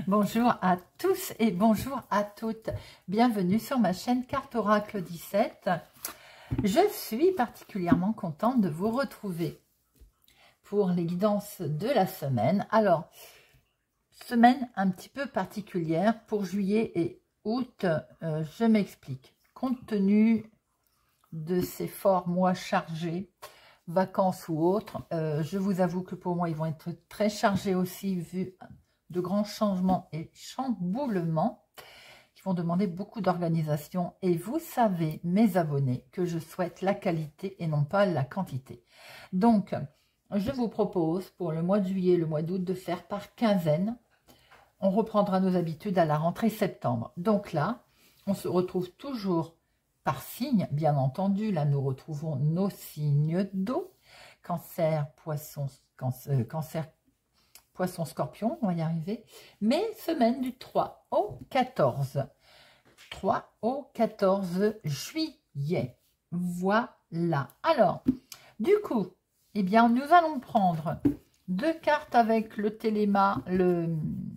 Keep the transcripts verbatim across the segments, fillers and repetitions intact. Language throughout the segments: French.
Bonjour à tous et bonjour à toutes. Bienvenue sur ma chaîne Carte Oracle dix-sept. Je suis particulièrement contente de vous retrouver pour les guidances de la semaine. Alors, semaine un petit peu particulière pour juillet et août. Euh, je m'explique. Compte tenu de ces forts mois chargés, vacances ou autres, euh, je vous avoue que pour moi, ils vont être très chargés aussi vu de grands changements et chamboulements qui vont demander beaucoup d'organisation. Et vous savez, mes abonnés, que je souhaite la qualité et non pas la quantité. Donc, je vous propose pour le mois de juillet, le mois d'août, de faire par quinzaine. On reprendra nos habitudes à la rentrée septembre. Donc là, on se retrouve toujours par signe, bien entendu. Là, nous retrouvons nos signes d'eau. Cancer, poisson, cancer, cancer Poisson, scorpion, on va y arriver. Mais semaine du trois au quatorze. trois au quatorze juillet. Voilà. Alors, du coup, eh bien, nous allons prendre deux cartes avec le téléma, le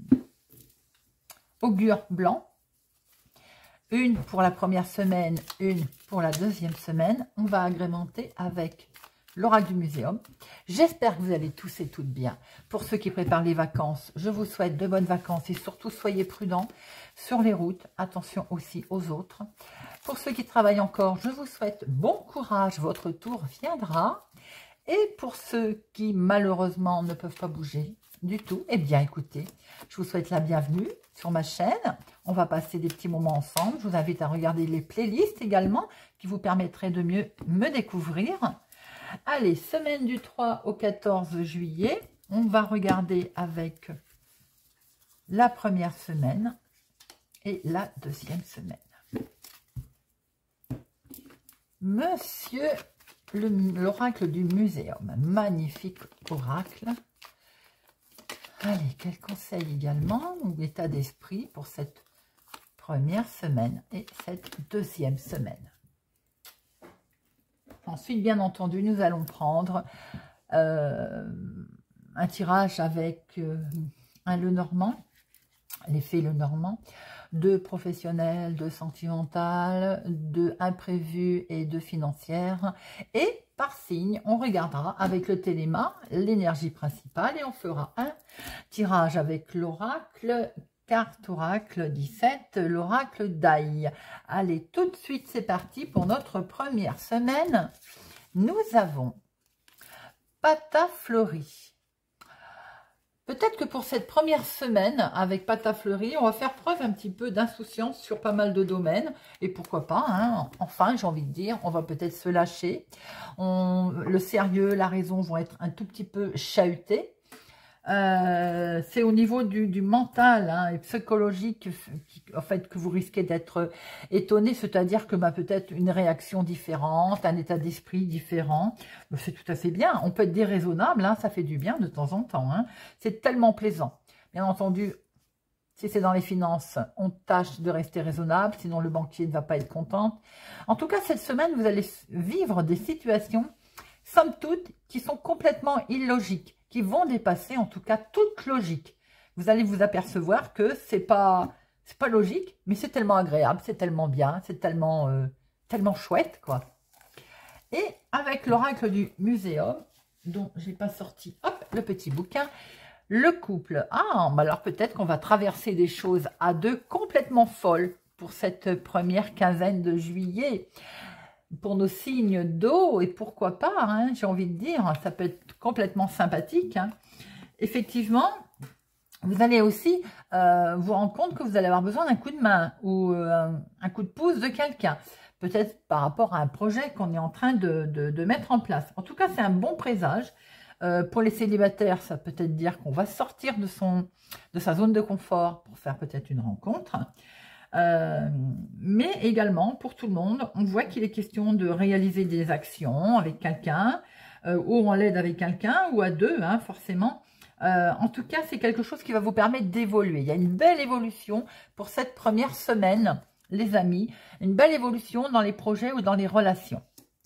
augure blanc. Une pour la première semaine, une pour la deuxième semaine. On va agrémenter avec l'oracle du muséum. J'espère que vous allez tous et toutes bien. Pour ceux qui préparent les vacances, je vous souhaite de bonnes vacances et surtout soyez prudents sur les routes. Attention aussi aux autres. Pour ceux qui travaillent encore, je vous souhaite bon courage. Votre tour viendra. Et pour ceux qui malheureusement ne peuvent pas bouger du tout, eh bien écoutez, je vous souhaite la bienvenue sur ma chaîne. On va passer des petits moments ensemble. Je vous invite à regarder les playlists également qui vous permettraient de mieux me découvrir. Allez, semaine du trois au quatorze juillet, on va regarder avec la première semaine et la deuxième semaine. Monsieur l'oracle du muséum, magnifique oracle. Allez, quel conseil également, ou état d'esprit pour cette première semaine et cette deuxième semaine. Ensuite, bien entendu, nous allons prendre euh, un tirage avec euh, un Lenormand, l'effet Lenormand, de professionnel, de sentimental, de imprévu et de financière. Et par signe, on regardera avec le téléma l'énergie principale et on fera un tirage avec l'oracle. Carte Oracle dix-sept, l'oracle d'Aïe. Allez, tout de suite, c'est parti pour notre première semaine. Nous avons Patafleurie. Peut-être que pour cette première semaine, avec Patafleurie, on va faire preuve un petit peu d'insouciance sur pas mal de domaines. Et pourquoi pas, hein, enfin, j'ai envie de dire, on va peut-être se lâcher. On, le sérieux, la raison vont être un tout petit peu chahutés. Euh, c'est au niveau du, du mental hein, et psychologique qui, en fait, que vous risquez d'être étonné, c'est-à-dire que bah, peut-être une réaction différente, un état d'esprit différent, c'est tout à fait bien. On peut être déraisonnable, hein, ça fait du bien de temps en temps, hein. C'est tellement plaisant. Bien entendu, si c'est dans les finances, on tâche de rester raisonnable, sinon le banquier ne va pas être content. En tout cas, cette semaine, vous allez vivre des situations, somme toute, qui sont complètement illogiques, qui vont dépasser en tout cas toute logique. Vous allez vous apercevoir que c'est pas c'est pas logique, mais c'est tellement agréable, c'est tellement bien, c'est tellement euh, tellement chouette quoi. Et avec l'oracle du muséum, dont j'ai pas sorti, hop, le petit bouquin, le couple. Ah, bah alors peut-être qu'on va traverser des choses à deux complètement folles pour cette première quinzaine de juillet. Pour nos signes d'eau, et pourquoi pas, hein, j'ai envie de dire, ça peut être complètement sympathique. Hein. Effectivement, vous allez aussi euh, vous rendre compte que vous allez avoir besoin d'un coup de main ou euh, un coup de pouce de quelqu'un. Peut-être par rapport à un projet qu'on est en train de, de, de mettre en place. En tout cas, c'est un bon présage. Euh, pour les célibataires, ça peut être dire qu'on va sortir de, son, de sa zone de confort pour faire peut-être une rencontre. Euh, mais également pour tout le monde, on voit qu'il est question de réaliser des actions avec quelqu'un, euh, ou en l'aide avec quelqu'un, ou à deux, hein, forcément. Euh, en tout cas, c'est quelque chose qui va vous permettre d'évoluer. Il y a une belle évolution pour cette première semaine, les amis. Une belle évolution dans les projets ou dans les relations.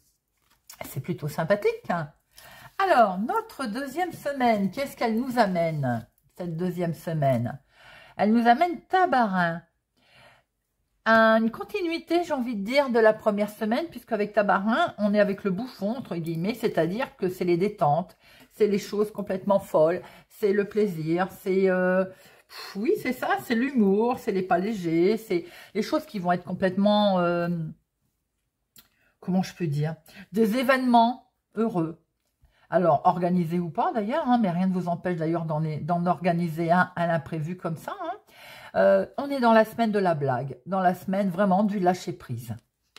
C'est plutôt sympathique. Hein. Alors, notre deuxième semaine, qu'est-ce qu'elle nous amène, cette deuxième semaine ? Elle nous amène Tabarin. Une continuité, j'ai envie de dire, de la première semaine, puisqu'avec Tabarin, on est avec le bouffon, entre guillemets, c'est-à-dire que c'est les détentes, c'est les choses complètement folles, c'est le plaisir, c'est... Euh, oui, c'est ça, c'est l'humour, c'est les pas légers, c'est les choses qui vont être complètement... Euh, comment je peux dire? Des événements heureux. Alors, organisé ou pas d'ailleurs, hein, mais rien ne vous empêche d'ailleurs d'en organiser un à l'imprévu comme ça, hein. Euh, on est dans la semaine de la blague, dans la semaine vraiment du lâcher-prise.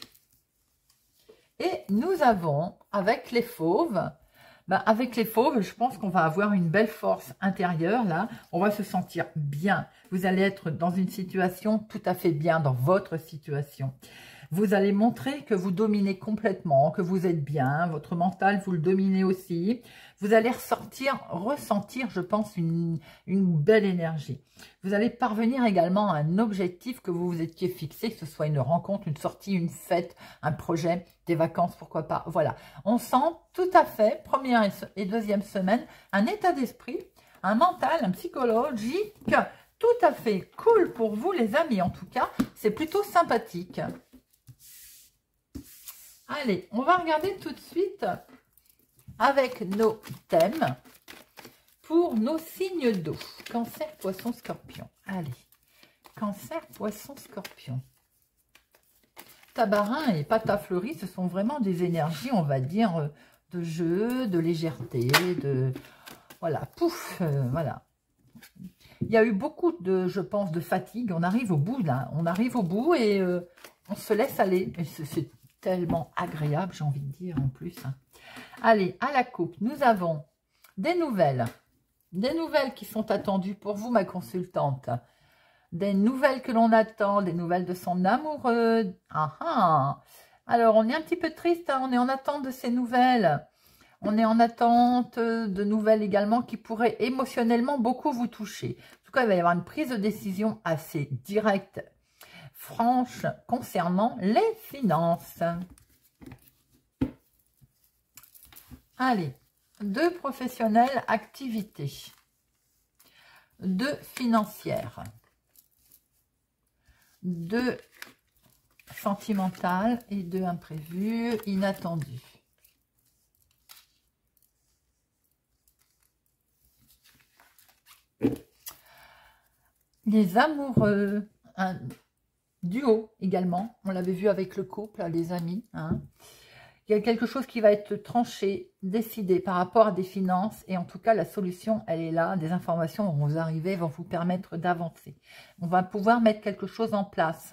Et nous avons, avec les fauves, ben avec les fauves, je pense qu'on va avoir une belle force intérieure, là. On va se sentir bien. Vous allez être dans une situation tout à fait bien, dans votre situation. Vous allez montrer que vous dominez complètement, que vous êtes bien, votre mental, vous le dominez aussi. Vous allez ressortir, ressentir, je pense, une, une belle énergie. Vous allez parvenir également à un objectif que vous vous étiez fixé, que ce soit une rencontre, une sortie, une fête, un projet, des vacances, pourquoi pas. Voilà, on sent tout à fait, première et deuxième semaine, un état d'esprit, un mental, un psychologique, tout à fait cool pour vous les amis. En tout cas, c'est plutôt sympathique. Allez, on va regarder tout de suite avec nos thèmes pour nos signes d'eau. Cancer, poisson, scorpion. Allez, cancer, poisson, scorpion. Tabarin et Patafleurie, ce sont vraiment des énergies, on va dire, de jeu, de légèreté, de... Voilà, pouf, euh, voilà. Il y a eu beaucoup de, je pense, de fatigue. On arrive au bout, là. On arrive au bout et euh, on se laisse aller. Et c'est tellement agréable, j'ai envie de dire, en plus. Hein. Allez, à la coupe, nous avons des nouvelles. Des nouvelles qui sont attendues pour vous, ma consultante. Des nouvelles que l'on attend, des nouvelles de son amoureux. Ah ah. Alors, on est un petit peu triste, hein, on est en attente de ces nouvelles. On est en attente de nouvelles également qui pourraient émotionnellement beaucoup vous toucher. En tout cas, il va y avoir une prise de décision assez directe, franche, concernant les finances. Allez, deux professionnels, activités. Deux financières. Deux sentimentales et deux imprévues, inattendues. Les amoureux, un duo également, on l'avait vu avec le couple, les amis. Hein. Il y a quelque chose qui va être tranché, décidé par rapport à des finances. Et en tout cas, la solution, elle est là. Des informations vont vous arriver, vont vous permettre d'avancer. On va pouvoir mettre quelque chose en place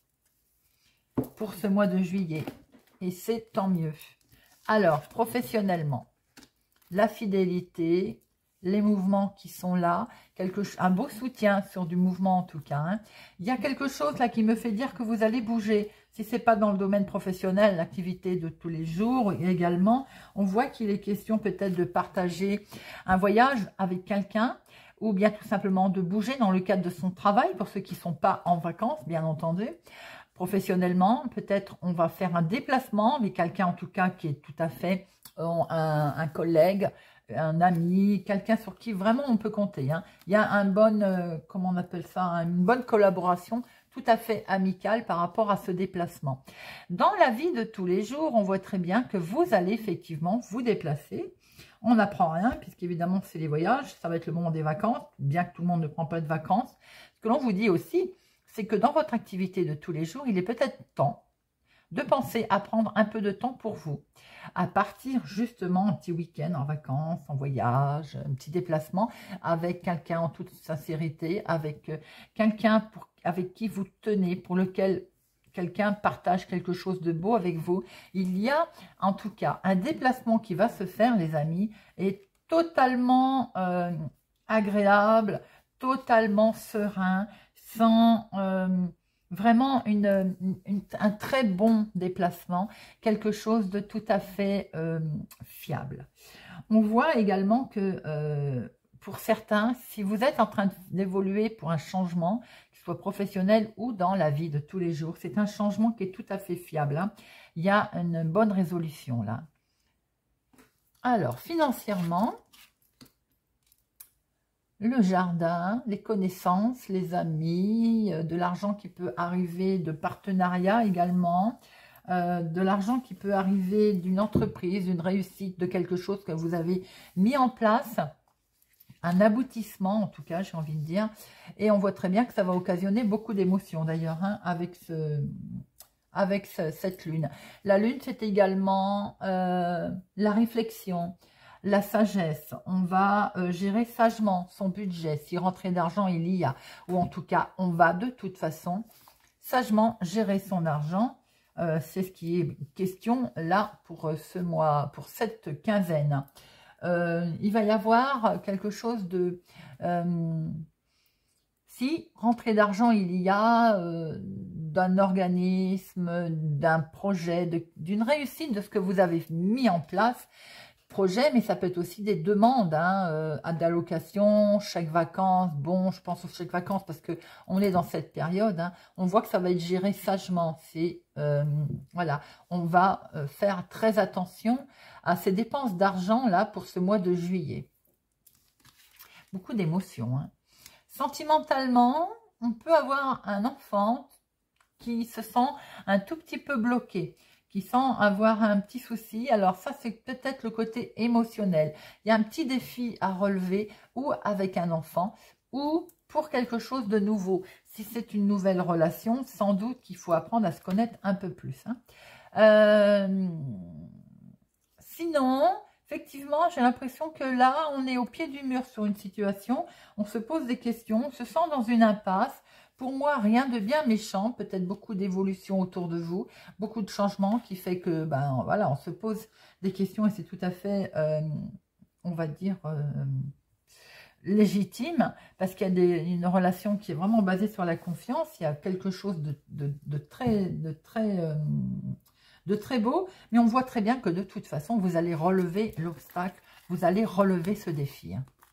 pour ce mois de juillet. Et c'est tant mieux. Alors, professionnellement, la fidélité, les mouvements qui sont là, quelque, un beau soutien sur du mouvement en tout cas. Hein. Il y a quelque chose là qui me fait dire que vous allez bouger. Si ce n'est pas dans le domaine professionnel, l'activité de tous les jours également, on voit qu'il est question peut-être de partager un voyage avec quelqu'un ou bien tout simplement de bouger dans le cadre de son travail pour ceux qui ne sont pas en vacances, bien entendu. Professionnellement, peut-être on va faire un déplacement avec quelqu'un en tout cas qui est tout à fait euh, un, un collègue, un ami, quelqu'un sur qui vraiment on peut compter. Hein. Il y a un bon, euh, comment on appelle ça, une bonne collaboration tout à fait amicale par rapport à ce déplacement. Dans la vie de tous les jours, on voit très bien que vous allez effectivement vous déplacer. On n'apprend rien, puisqu'évidemment c'est les voyages, ça va être le moment des vacances, bien que tout le monde ne prend pas de vacances. Ce que l'on vous dit aussi, c'est que dans votre activité de tous les jours, il est peut-être temps de penser à prendre un peu de temps pour vous, à partir justement un petit week-end en vacances, en voyage, un petit déplacement avec quelqu'un en toute sincérité, avec quelqu'un avec qui vous tenez, pour lequel quelqu'un partage quelque chose de beau avec vous. Il y a en tout cas un déplacement qui va se faire, les amis, et totalement euh, agréable, totalement serein, sans... Euh, Vraiment une, une, un très bon déplacement, quelque chose de tout à fait euh, fiable. On voit également que euh, pour certains, si vous êtes en train d'évoluer pour un changement, qu'il soit professionnel ou dans la vie de tous les jours, c'est un changement qui est tout à fait fiable. Hein. Il y a une bonne résolution là. Alors, financièrement, le jardin, les connaissances, les amis, euh, de l'argent qui peut arriver de partenariat également, euh, de l'argent qui peut arriver d'une entreprise, d'une réussite, de quelque chose que vous avez mis en place, un aboutissement en tout cas, j'ai envie de dire, et on voit très bien que ça va occasionner beaucoup d'émotions d'ailleurs, hein, avec ce... avec ce, cette lune. La lune, c'est également euh, la réflexion, la sagesse. On va euh, gérer sagement son budget, si rentrée d'argent il y a, ou en tout cas, on va de toute façon sagement gérer son argent. Euh, c'est ce qui est question là pour ce mois, pour cette quinzaine. Euh, il va y avoir quelque chose de... Euh, si rentrée d'argent il y a, euh, d'un organisme, d'un projet, d'une réussite de ce que vous avez mis en place, projet, mais ça peut être aussi des demandes, hein, euh, d'allocation, chèque vacances. Bon, je pense aux chèques vacances parce que on est dans cette période, hein, on voit que ça va être géré sagement. C'est euh, voilà, on va euh, faire très attention à ces dépenses d'argent là pour ce mois de juillet. Beaucoup d'émotions, hein. Sentimentalement, on peut avoir un enfant qui se sent un tout petit peu bloqué, qui sent avoir un petit souci. Alors ça, c'est peut-être le côté émotionnel. Il y a un petit défi à relever, ou avec un enfant, ou pour quelque chose de nouveau. Si c'est une nouvelle relation, sans doute qu'il faut apprendre à se connaître un peu plus, hein. Euh, sinon... Effectivement, j'ai l'impression que là, on est au pied du mur sur une situation, on se pose des questions, on se sent dans une impasse. Pour moi, rien de bien méchant, peut-être beaucoup d'évolution autour de vous, beaucoup de changements qui fait que, ben voilà, on se pose des questions et c'est tout à fait, euh, on va dire, euh, légitime, parce qu'il y a des, une relation qui est vraiment basée sur la confiance, il y a quelque chose de, de, de très... De très euh, de très beau, mais on voit très bien que de toute façon, vous allez relever l'obstacle, vous allez relever ce défi.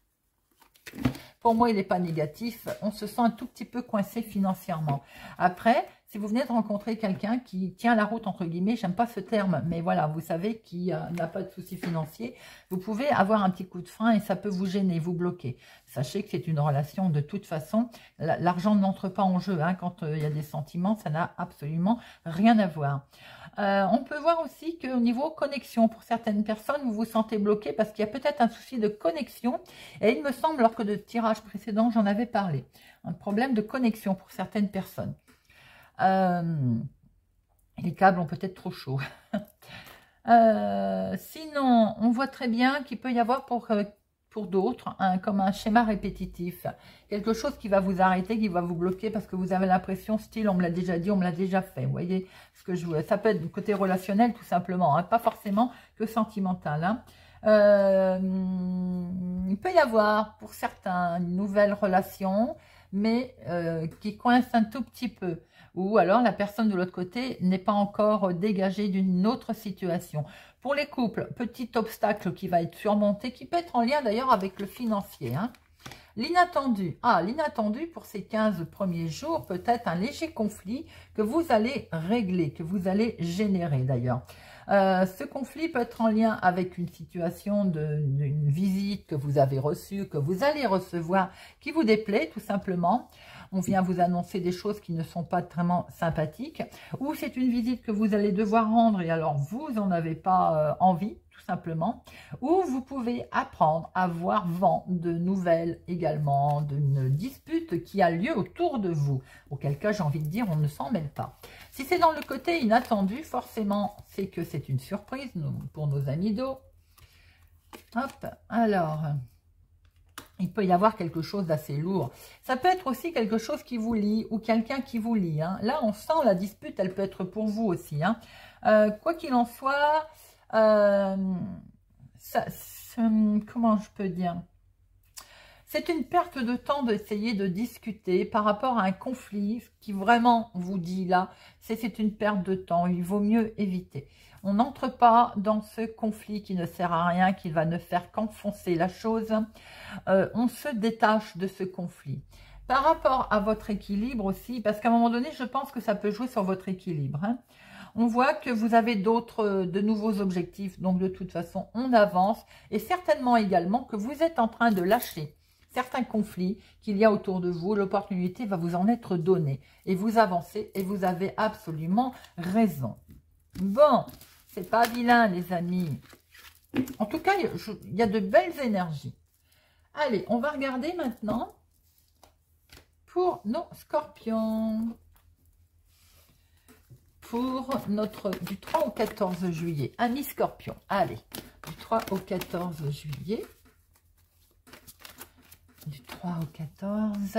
Pour moi, il n'est pas négatif, on se sent un tout petit peu coincé financièrement. Après, si vous venez de rencontrer quelqu'un qui tient la route, entre guillemets, j'aime pas ce terme, mais voilà, vous savez, qui euh, n'a pas de soucis financiers, vous pouvez avoir un petit coup de frein et ça peut vous gêner, vous bloquer. Sachez que c'est une relation de toute façon, l'argent n'entre pas en jeu, hein, quand euh, il y a des sentiments, ça n'a absolument rien à voir. Euh, on peut voir aussi qu'au niveau connexion, pour certaines personnes, vous vous sentez bloqué parce qu'il y a peut-être un souci de connexion. Et il me semble, lors que de tirage précédent, j'en avais parlé. Un problème de connexion pour certaines personnes. Euh, les câbles ont peut-être trop chaud. euh, sinon, on voit très bien qu'il peut y avoir pour... Euh, pour d'autres, hein, comme un schéma répétitif. Quelque chose qui va vous arrêter, qui va vous bloquer parce que vous avez l'impression, style, on me l'a déjà dit, on me l'a déjà fait. Vous voyez ce que je veux. Ça peut être du côté relationnel, tout simplement, hein, pas forcément que sentimental. Hein. Euh, il peut y avoir, pour certains, une nouvelle relation, mais euh, qui coince un tout petit peu. Ou alors la personne de l'autre côté n'est pas encore dégagée d'une autre situation. Pour les couples, petit obstacle qui va être surmonté, qui peut être en lien d'ailleurs avec le financier. Hein. L'inattendu. Ah, l'inattendu pour ces quinze premiers jours, peut-être un léger conflit que vous allez régler, que vous allez générer d'ailleurs. Euh, ce conflit peut être en lien avec une situation d'une visite que vous avez reçue, que vous allez recevoir, qui vous déplaît tout simplement. On vient vous annoncer des choses qui ne sont pas vraiment sympathiques. Ou c'est une visite que vous allez devoir rendre et alors vous n'en avez pas euh, envie, tout simplement. Ou vous pouvez apprendre à voir vent de nouvelles également, d'une dispute qui a lieu autour de vous. Auquel cas, j'ai envie de dire, on ne s'en mêle pas. Si c'est dans le côté inattendu, forcément, c'est que c'est une surprise pour nos amis d'eau. Hop, alors... il peut y avoir quelque chose d'assez lourd. Ça peut être aussi quelque chose qui vous lie ou quelqu'un qui vous lie. Hein. Là, on sent la dispute, elle peut être pour vous aussi. Hein. Euh, quoi qu'il en soit, euh, ça, comment je peux dire ? C'est une perte de temps d'essayer de discuter par rapport à un conflit. Ce qui vraiment vous dit là, c'est une perte de temps. Il vaut mieux éviter. On n'entre pas dans ce conflit qui ne sert à rien, qui va ne faire qu'enfoncer la chose. Euh, on se détache de ce conflit. Par rapport à votre équilibre aussi, parce qu'à un moment donné, je pense que ça peut jouer sur votre équilibre. Hein. On voit que vous avez d'autres, de nouveaux objectifs, donc de toute façon, on avance. Et certainement également que vous êtes en train de lâcher certains conflits qu'il y a autour de vous. L'opportunité va vous en être donnée. Et vous avancez et vous avez absolument raison. Bon, c'est pas vilain les amis. En tout cas, il y a de belles énergies. Allez, on va regarder maintenant pour nos scorpions. Pour notre du trois au quatorze juillet. Amis scorpions. Allez, du trois au quatorze juillet. Du trois au quatorze.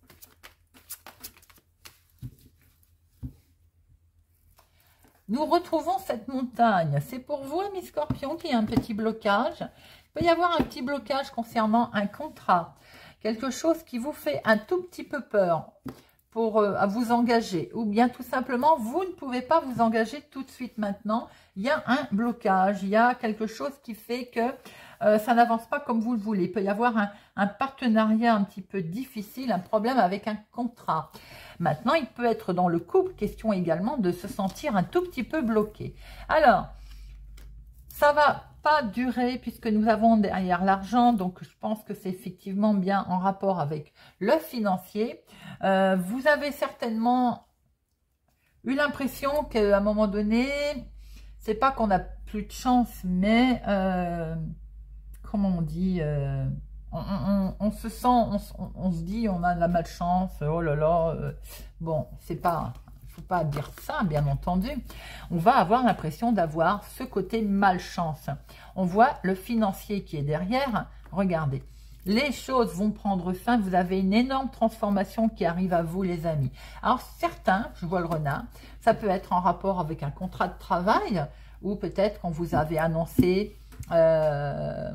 Nous retrouvons cette montagne. C'est pour vous, amis scorpions, qu'il y a un petit blocage. Il peut y avoir un petit blocage concernant un contrat. Quelque chose qui vous fait un tout petit peu peur pour euh, à vous engager. Ou bien tout simplement, vous ne pouvez pas vous engager tout de suite maintenant. Il y a un blocage. Il y a quelque chose qui fait que euh, ça n'avance pas comme vous le voulez. Il peut y avoir un, un partenariat un petit peu difficile, un problème avec un contrat. Maintenant, il peut être dans le couple, question également de se sentir un tout petit peu bloqué. Alors, ça va pas durer puisque nous avons derrière l'argent, donc je pense que c'est effectivement bien en rapport avec le financier. Euh, vous avez certainement eu l'impression qu'à un moment donné, c'est pas qu'on a plus de chance, mais euh, comment on dit euh, On, on, on se sent, on, on se dit, on a de la malchance, oh là là, euh, bon, c'est pas, faut pas dire ça, bien entendu. On va avoir l'impression d'avoir ce côté malchance. On voit le financier qui est derrière, regardez. Les choses vont prendre fin, vous avez une énorme transformation qui arrive à vous les amis. Alors certains, je vois le renard, ça peut être en rapport avec un contrat de travail, ou peut-être quand vous avez annoncé... Euh,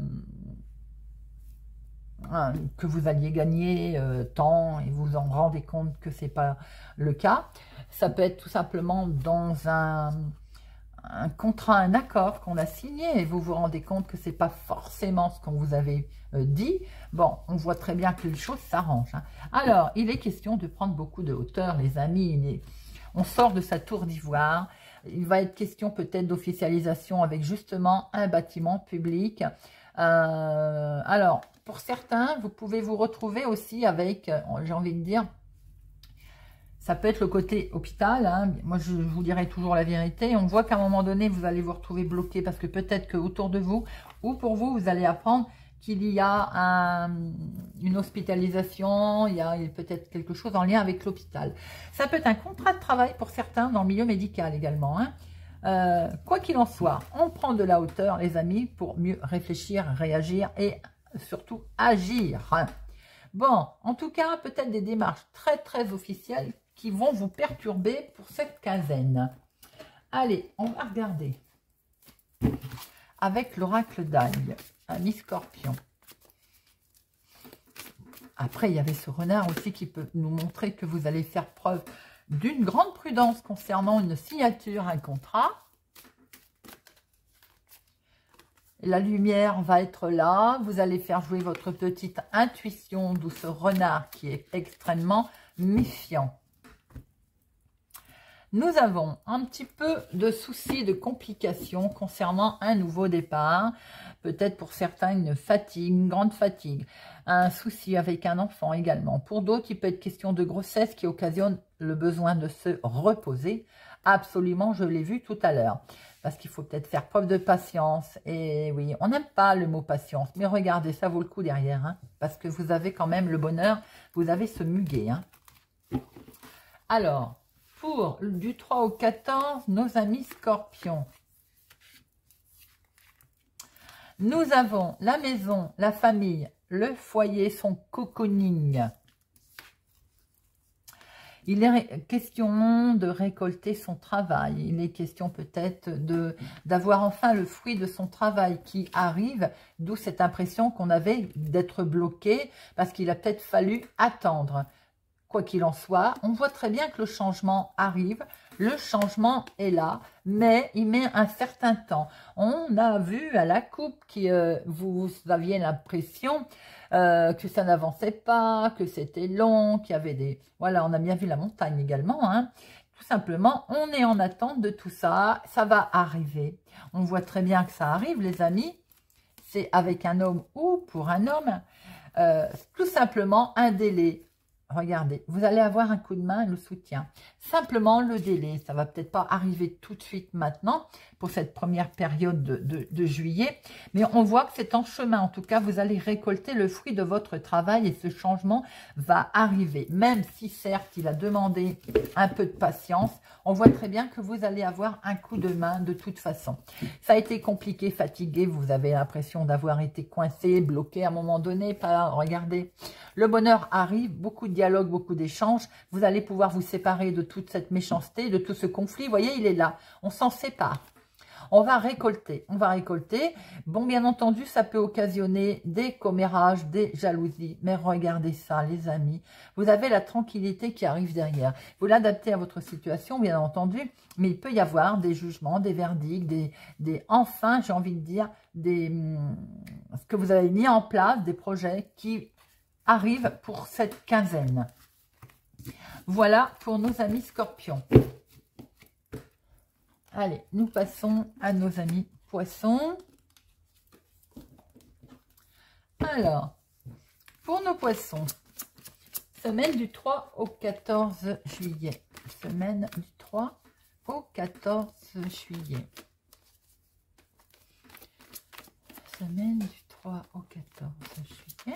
que vous alliez gagner euh, tant et vous en rendez compte que c'est pas le cas. Ça peut être tout simplement dans un, un contrat, un accord qu'on a signé et vous vous rendez compte que c'est pas forcément ce qu'on vous avait euh, dit. Bon, on voit très bien que les choses s'arrangent. Hein. Alors, il est question de prendre beaucoup de hauteur, les amis. Il est, on sort de sa tour d'ivoire. Il va être question peut-être d'officialisation avec justement un bâtiment public. Euh, alors, pour certains, vous pouvez vous retrouver aussi avec, j'ai envie de dire, ça peut être le côté hôpital. Hein. Moi, je, je vous dirai toujours la vérité. On voit qu'à un moment donné, vous allez vous retrouver bloqué parce que peut-être que autour de vous, ou pour vous, vous allez apprendre qu'il y a un, une hospitalisation, il y a peut-être quelque chose en lien avec l'hôpital. Ça peut être un contrat de travail pour certains dans le milieu médical également. Hein. Euh, quoi qu'il en soit, on prend de la hauteur, les amis, pour mieux réfléchir, réagir et surtout agir. Bon, en tout cas, peut-être des démarches très très officielles qui vont vous perturber pour cette quinzaine. Allez, on va regarder avec l'oracle d'Aille, ami Scorpion. Après, il y avait ce renard aussi qui peut nous montrer que vous allez faire preuve d'une grande prudence concernant une signature, un contrat. La lumière va être là. Vous allez faire jouer votre petite intuition, d'où ce renard qui est extrêmement méfiant. Nous avons un petit peu de soucis, de complications concernant un nouveau départ. Peut-être pour certains une fatigue, une grande fatigue. Un souci avec un enfant également. Pour d'autres, il peut être question de grossesse qui occasionne le besoin de se reposer. Absolument, je l'ai vu tout à l'heure. Parce qu'il faut peut-être faire preuve de patience. Et oui, on n'aime pas le mot patience. Mais regardez, ça vaut le coup derrière. Hein, parce que vous avez quand même le bonheur. Vous avez ce muguet. Hein. Alors, pour du trois au quatorze, nos amis scorpions. Nous avons la maison, la famille, le foyer, son cocooning. Il est question de récolter son travail. Il est question peut-être de d'avoir enfin le fruit de son travail qui arrive, d'où cette impression qu'on avait d'être bloqué parce qu'il a peut-être fallu attendre. Quoi qu'il en soit, on voit très bien que le changement arrive. Le changement est là, mais il met un certain temps. On a vu à la coupe que euh, vous, vous aviez l'impression euh, que ça n'avançait pas, que c'était long, qu'il y avait des... Voilà, on a bien vu la montagne également. Hein. Tout simplement, on est en attente de tout ça. Ça va arriver. On voit très bien que ça arrive, les amis. C'est avec un homme ou pour un homme. euh, tout simplement un délai. Regardez, vous allez avoir un coup de main, le soutien. Simplement le délai, ça va peut-être pas arriver tout de suite maintenant pour cette première période de, de, de juillet, mais on voit que c'est en chemin. En tout cas, vous allez récolter le fruit de votre travail et ce changement va arriver. Même si certes, il a demandé un peu de patience, on voit très bien que vous allez avoir un coup de main de toute façon. Ça a été compliqué, fatigué, vous avez l'impression d'avoir été coincé, bloqué à un moment donné. Pas, regardez, le bonheur arrive, beaucoup de dialogue, beaucoup d'échanges. Vous allez pouvoir vous séparer de toute cette méchanceté, de tout ce conflit. Vous voyez, il est là. On s'en sépare. On va récolter. On va récolter. Bon, bien entendu, ça peut occasionner des commérages, des jalousies. Mais regardez ça, les amis. Vous avez la tranquillité qui arrive derrière. Vous l'adaptez à votre situation, bien entendu. Mais il peut y avoir des jugements, des verdicts, des, des enfin, j'ai envie de dire, des, ce que vous avez mis en place, des projets qui arrive pour cette quinzaine. Voilà pour nos amis scorpions. Allez, nous passons à nos amis poissons. Alors, pour nos poissons, semaine du trois au quatorze juillet. Semaine du trois au quatorze juillet. Semaine du trois au quatorze juillet.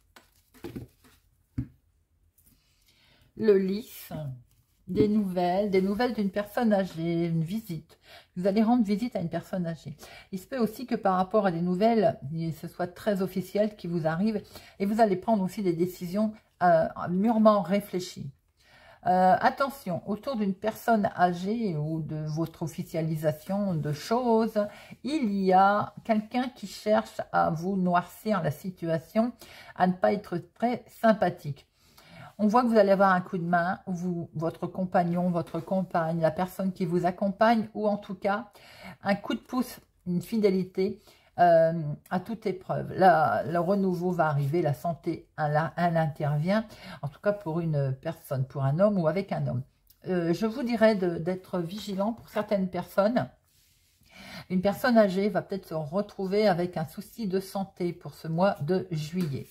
Le lys, des nouvelles, des nouvelles d'une personne âgée, une visite. Vous allez rendre visite à une personne âgée. Il se peut aussi que par rapport à des nouvelles, ce soit très officiel qui vous arrive et vous allez prendre aussi des décisions euh, mûrement réfléchies. Euh, attention, autour d'une personne âgée ou de votre officialisation de choses, il y a quelqu'un qui cherche à vous noircir la situation, à ne pas être très sympathique. On voit que vous allez avoir un coup de main, vous, votre compagnon, votre compagne, la personne qui vous accompagne, ou en tout cas, un coup de pouce, une fidélité euh, à toute épreuve. Là, le renouveau va arriver, la santé, elle, elle intervient, en tout cas pour une personne, pour un homme ou avec un homme. Euh, je vous dirais d'être vigilant pour certaines personnes. Une personne âgée va peut-être se retrouver avec un souci de santé pour ce mois de juillet.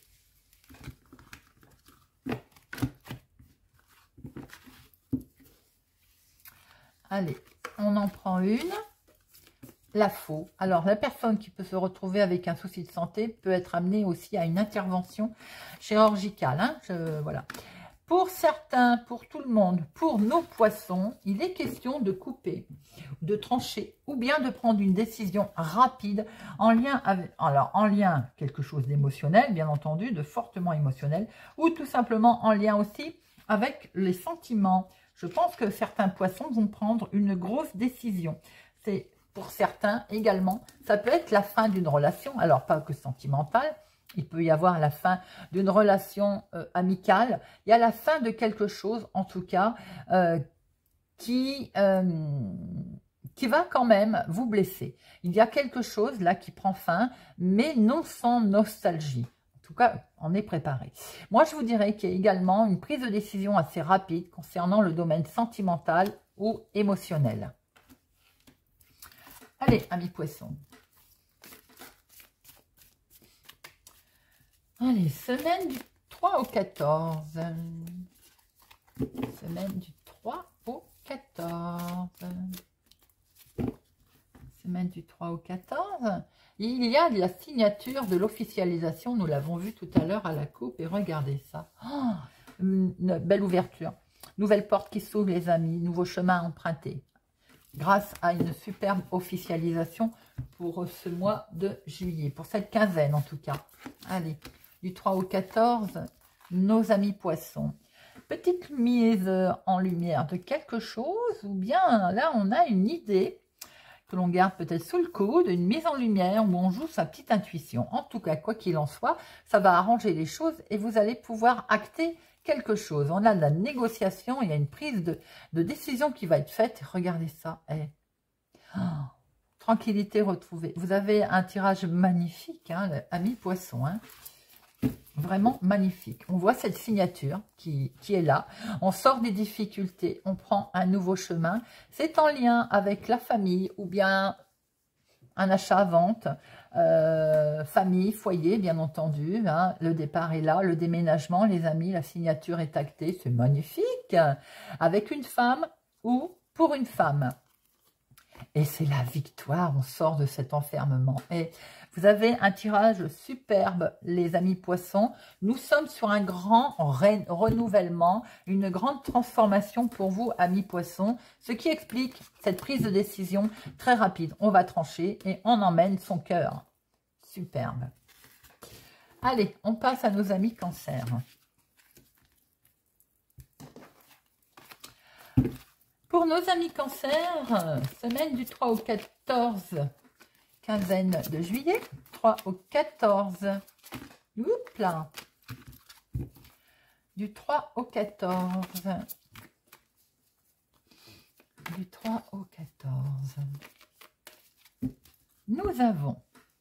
Allez, on en prend une. La faux. Alors, la personne qui peut se retrouver avec un souci de santé peut être amenée aussi à une intervention chirurgicale. Hein, je, voilà. Pour certains, pour tout le monde, pour nos poissons, il est question de couper, de trancher ou bien de prendre une décision rapide en lien avec, alors en lien quelque chose d'émotionnel, bien entendu, de fortement émotionnel, ou tout simplement en lien aussi avec les sentiments. Je pense que certains poissons vont prendre une grosse décision. C'est pour certains également, ça peut être la fin d'une relation, alors pas que sentimentale, il peut y avoir la fin d'une relation euh, amicale, il y a la fin de quelque chose en tout cas euh, qui, euh, qui va quand même vous blesser. Il y a quelque chose là qui prend fin, mais non sans nostalgie. En tout cas, on est préparé. Moi, je vous dirais qu'il y a également une prise de décision assez rapide concernant le domaine sentimental ou émotionnel. Allez, amis poissons. Allez, semaine du trois au quatorze. Semaine du trois au quatorze. Semaine du trois au quatorze. Il y a la signature de l'officialisation. Nous l'avons vu tout à l'heure à la coupe. Et regardez ça. Oh, une belle ouverture. Nouvelle porte qui s'ouvre, les amis. Nouveau chemin emprunté. Grâce à une superbe officialisation pour ce mois de juillet. Pour cette quinzaine en tout cas. Allez, du trois au quatorze, nos amis poissons. Petite mise en lumière de quelque chose, ou bien là on a une idée que l'on garde peut-être sous le coude, une mise en lumière où on joue sa petite intuition. En tout cas, quoi qu'il en soit, ça va arranger les choses et vous allez pouvoir acter quelque chose. On a de la négociation, il y a une prise de, de décision qui va être faite. Regardez ça. Eh. Oh, tranquillité retrouvée. Vous avez un tirage magnifique, hein, ami poisson. Hein. Vraiment magnifique. On voit cette signature qui, qui est là. On sort des difficultés, on prend un nouveau chemin. C'est en lien avec la famille ou bien un achat-vente. Euh, famille, foyer, bien entendu. Hein. Le départ est là, le déménagement, les amis, la signature est actée. C'est magnifique. Avec une femme ou pour une femme. Et c'est la victoire, on sort de cet enfermement. Et vous avez un tirage superbe, les amis poissons. Nous sommes sur un grand re renouvellement, une grande transformation pour vous, amis poissons. Ce qui explique cette prise de décision très rapide. On va trancher et on emmène son cœur. Superbe. Allez, on passe à nos amis cancer. Pour nos amis cancer, semaine du trois au quatorze, quinzaine de juillet, trois au quatorze, oups là, du trois au quatorze, du trois au quatorze, nous avons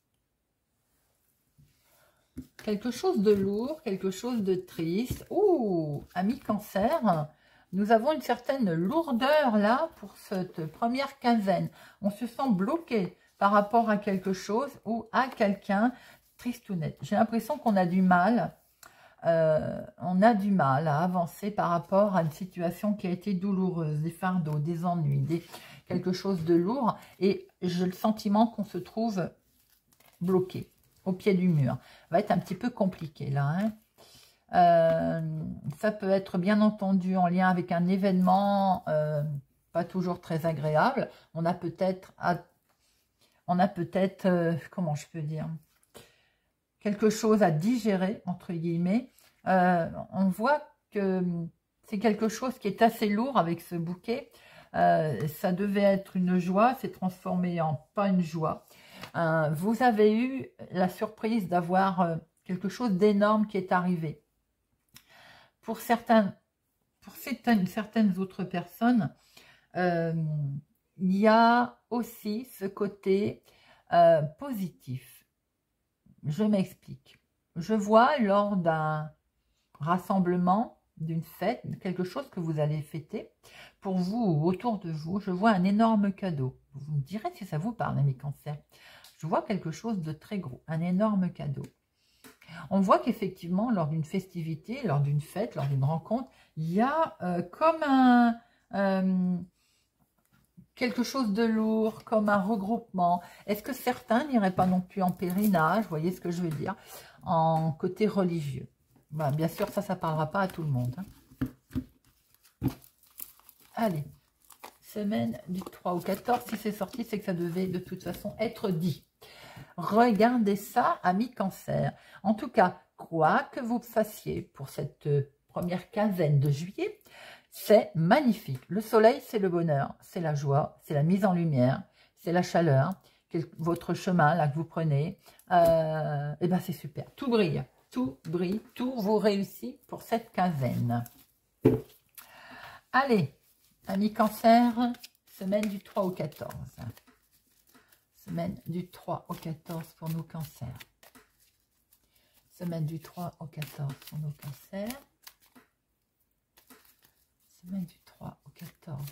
quelque chose de lourd, quelque chose de triste. Ouh, amis cancer, nous avons une certaine lourdeur là pour cette première quinzaine. On se sent bloqué par rapport à quelque chose ou à quelqu'un, triste ou net. J'ai l'impression qu'on a du mal, euh, on a du mal à avancer par rapport à une situation qui a été douloureuse, des fardeaux, des ennuis, des, quelque chose de lourd. Et j'ai le sentiment qu'on se trouve bloqué au pied du mur. Va être un petit peu compliqué là, hein. Euh, ça peut être bien entendu en lien avec un événement euh, pas toujours très agréable. On a peut-être, on a peut-être, euh, comment je peux dire, quelque chose à digérer entre guillemets. Euh, on voit que c'est quelque chose qui est assez lourd avec ce bouquet. Euh, ça devait être une joie, c'est transformé en pas une joie. Euh, vous avez eu la surprise d'avoir euh, quelque chose d'énorme qui est arrivé. Pour certains, pour certaines, certaines autres personnes, euh, il y a aussi ce côté euh, positif. Je m'explique. Je vois lors d'un rassemblement, d'une fête, quelque chose que vous allez fêter, pour vous ou autour de vous, je vois un énorme cadeau. Vous me direz si ça vous parle, amis cancer. Je vois quelque chose de très gros, un énorme cadeau. On voit qu'effectivement, lors d'une festivité, lors d'une fête, lors d'une rencontre, il y a euh, comme un euh, quelque chose de lourd, comme un regroupement. Est-ce que certains n'iraient pas non plus en pèlerinage, vous voyez ce que je veux dire, en côté religieux? Ben, bien sûr, ça, ça ne parlera pas à tout le monde. Hein. Allez, semaine du trois au quatorze, si c'est sorti, c'est que ça devait de toute façon être dit. Regardez ça, amis cancer. En tout cas, quoi que vous fassiez pour cette première quinzaine de juillet, c'est magnifique. Le soleil, c'est le bonheur, c'est la joie, c'est la mise en lumière, c'est la chaleur, votre chemin là que vous prenez. Euh, et ben c'est super. Tout brille, tout brille, tout vous réussit pour cette quinzaine. Allez, amis cancer, semaine du trois au quatorze. Semaine du trois au quatorze pour nos cancers. Semaine du trois au quatorze pour nos cancers. Semaine du trois au quatorze.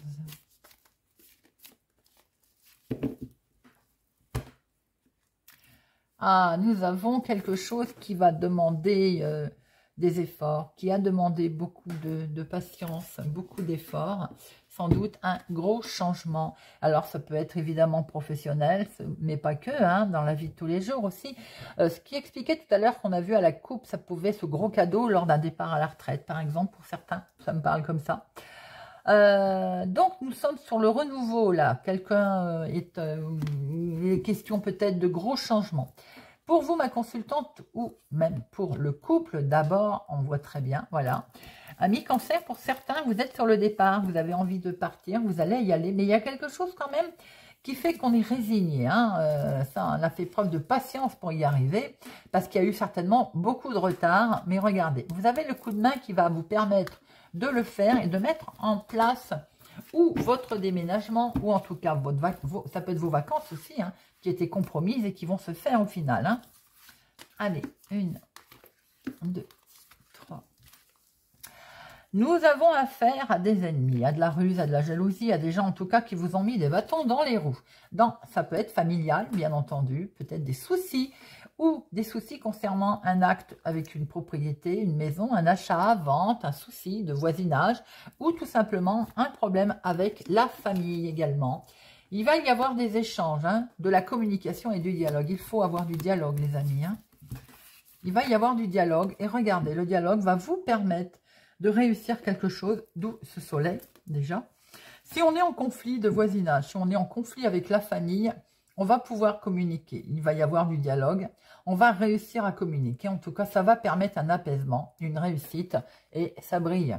Ah, nous avons quelque chose qui va demander euh, des efforts, qui a demandé beaucoup de, de patience, beaucoup d'efforts. Sans doute un gros changement. Alors, ça peut être évidemment professionnel, mais pas que, hein, dans la vie de tous les jours aussi. Euh, ce qui expliquait tout à l'heure qu'on a vu à la coupe, ça pouvait, ce gros cadeau lors d'un départ à la retraite, par exemple, pour certains. Ça me parle comme ça. Euh, donc, nous sommes sur le renouveau, là. Quelqu'un est... Euh, il est question peut-être de gros changements. Pour vous, ma consultante, ou même pour le couple, d'abord, on voit très bien, voilà. Amis cancer, pour certains, vous êtes sur le départ, vous avez envie de partir, vous allez y aller, mais il y a quelque chose quand même qui fait qu'on est résigné. Hein. Euh, ça, on a fait preuve de patience pour y arriver, parce qu'il y a eu certainement beaucoup de retard. Mais regardez, vous avez le coup de main qui va vous permettre de le faire et de mettre en place ou votre déménagement, ou en tout cas, votre vac vos, ça peut être vos vacances aussi, hein, qui étaient compromises et qui vont se faire au final. Hein. Allez, une, deux, trois. Nous avons affaire à des ennemis, à de la ruse, à de la jalousie, à des gens en tout cas qui vous ont mis des bâtons dans les roues. Dans, ça peut être familial, bien entendu, peut-être des soucis ou des soucis concernant un acte avec une propriété, une maison, un achat, vente, un souci de voisinage ou tout simplement un problème avec la famille également. Il va y avoir des échanges, hein, de la communication et du dialogue. Il faut avoir du dialogue, les amis. Hein. Il va y avoir du dialogue et regardez, le dialogue va vous permettre de réussir quelque chose, d'où ce soleil déjà. Si on est en conflit de voisinage, si on est en conflit avec la famille, on va pouvoir communiquer. Il va y avoir du dialogue, on va réussir à communiquer. En tout cas, ça va permettre un apaisement, une réussite et ça brille.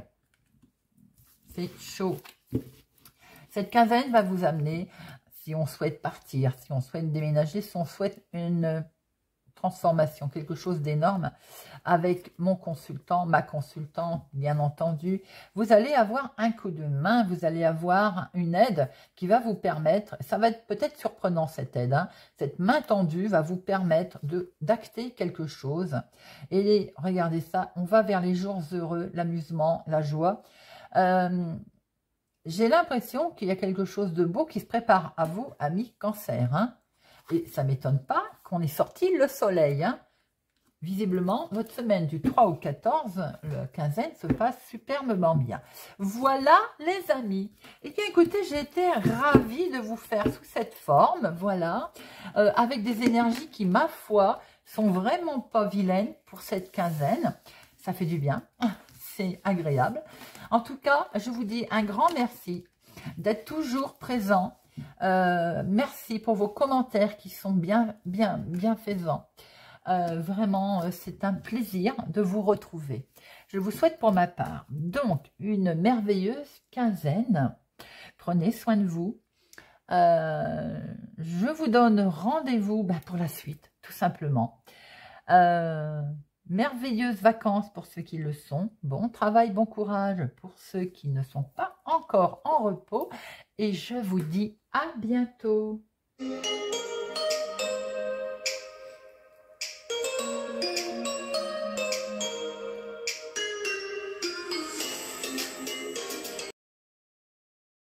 C'est chaud. Cette quinzaine va vous amener, si on souhaite partir, si on souhaite déménager, si on souhaite une transformation, quelque chose d'énorme avec mon consultant, ma consultante, bien entendu. Vous allez avoir un coup de main, vous allez avoir une aide qui va vous permettre, ça va être peut-être surprenant cette aide, hein, cette main tendue va vous permettre de d'acter quelque chose. Et regardez ça, on va vers les jours heureux, l'amusement, la joie. Euh, J'ai l'impression qu'il y a quelque chose de beau qui se prépare à vous, amis Cancer, hein. Et ça ne m'étonne pas qu'on ait sorti le soleil. Hein. Visiblement, votre semaine du trois au quatorze, le quinzaine, se passe superbement bien. Voilà, les amis. Et bien, écoutez, j'ai été ravie de vous faire sous cette forme, voilà, euh, avec des énergies qui, ma foi, sont vraiment pas vilaines pour cette quinzaine. Ça fait du bien, c'est agréable. En tout cas, je vous dis un grand merci d'être toujours présent. Euh, merci pour vos commentaires qui sont bien, bien, bienfaisants. Euh, vraiment, c'est un plaisir de vous retrouver. Je vous souhaite pour ma part donc une merveilleuse quinzaine. Prenez soin de vous. Euh, je vous donne rendez-vous ben, pour la suite, tout simplement. Euh, merveilleuses vacances pour ceux qui le sont. Bon travail, bon courage pour ceux qui ne sont pas encore en repos. Et je vous dis à bientôt.